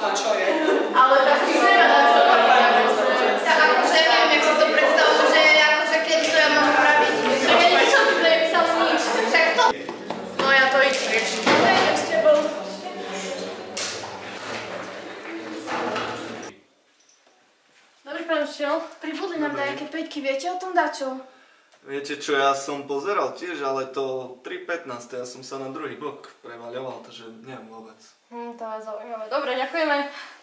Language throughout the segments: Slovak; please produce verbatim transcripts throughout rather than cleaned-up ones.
to čo je. Ale tak si neviem, čo to je. Tak akože neviem, jak si to predstavujem, že akože kedy to ja mám spraviť. Tak ja nič som ti nepísal nič. Však to... No ja to idem riešiť. Ja idem s tebou. Dobrý pán učiteľ, pribudli nám dajaké päťky, viete o tom dačo? Viete čo, ja som pozeral tiež, ale to tri pätnásť, ja som sa na druhý bok prevaľoval, takže neviem vôbec. Hm, to je zaujímavé. Dobre, ďakujeme.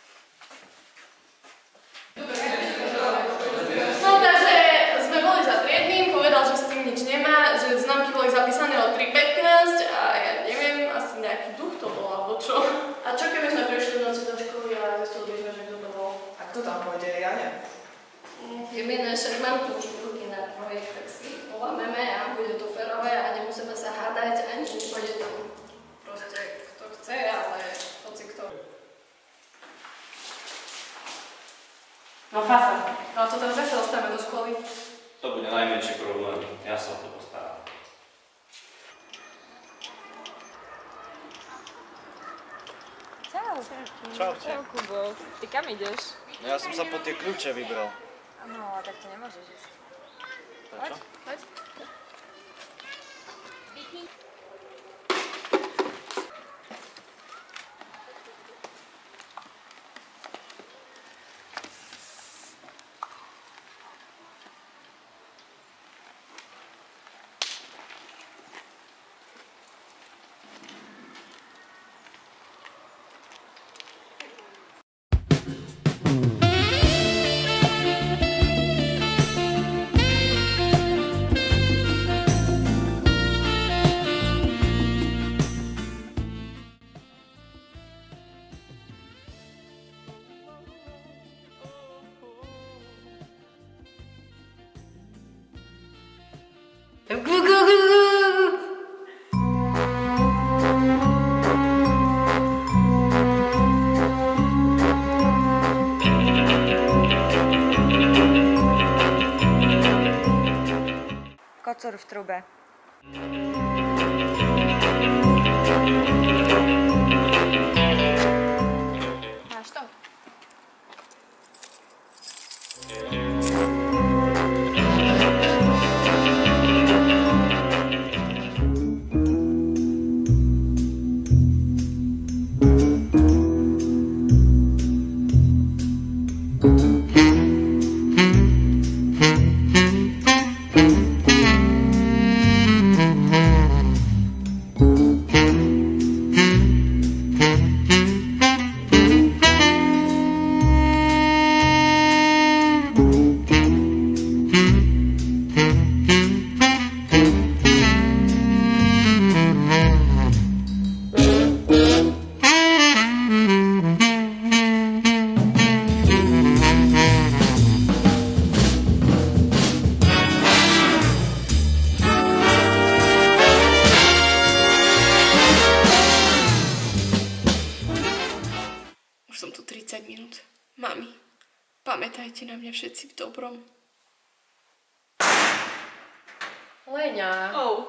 No takže sme boli za triednym, povedal, že s tým nič nemá, že známky boli zapísané o tri pätnásť a ja neviem, asi nejaký duch to bol, alebo čo. A čo keby sme prešli v noci do školy a zistili by sme, že kto to bol? A kto tam pôjde, ja neviem. Jediné, však mám tu už ruky na projekt, tak si polámeme a bude to férové a nemusíme sa hádať ani nepôjde to proste kto chce, ale hoci kto. No fasa, ale to teraz zase dostaneme do školy. To bude najmenší problém, ja sa o to postaram. Čau. Čaute. Čau, Kubo. Ty kam ideš? No ja som sa po tie kľúče vybral. No, tak to nemôžeš ísť. Prečo? Poď. Kocúr v trube. Máš to? Už som tu tridsať minút. Mami, pamätajte na mňa všetci v dobrom. Leňa. Oh.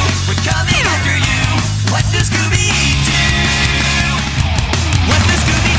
What's the Scooby-Doo? What's the Scooby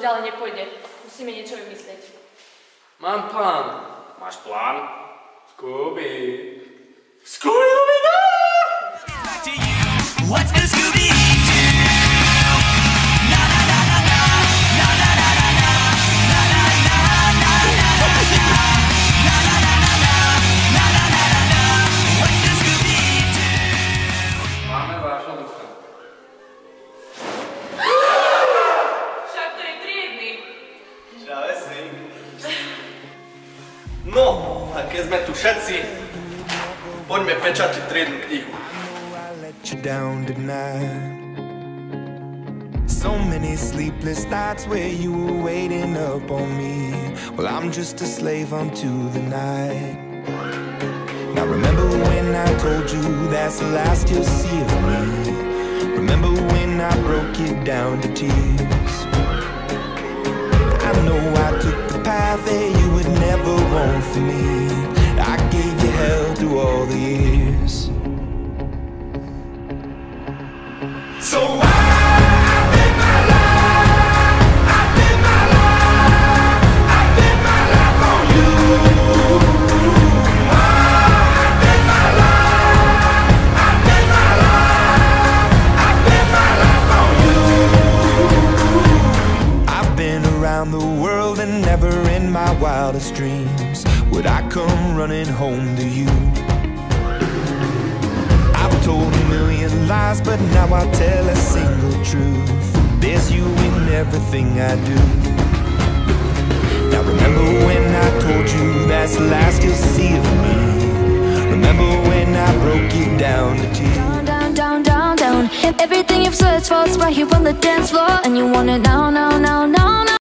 ďalej nepôjde. Musíme niečo vymyslieť. Mám plán. Máš plán? Scooby. Scooby! What's the Scooby? Máme vášho ducha. Však to je triedny. Čavesi. No, a keď sme tu všetci, poďme pečatiť triednu knihu. Let you down tonight. So many sleepless nights where you were waiting up on me. Well, I'm just a slave unto the night. Now remember when I told you that's the last you'll see of me. Remember when I broke you down to tears. I know I took the path that you would never want for me. I gave you hell through all the years. So why I live my life, I live my life, I live my life on you. Why I live my life, I live my life, I live my life on you. I've been around the world and never in my wildest dreams would I come running home to you. I've told a million lies, but now I tell a single truth. There's you in everything I do. Now remember when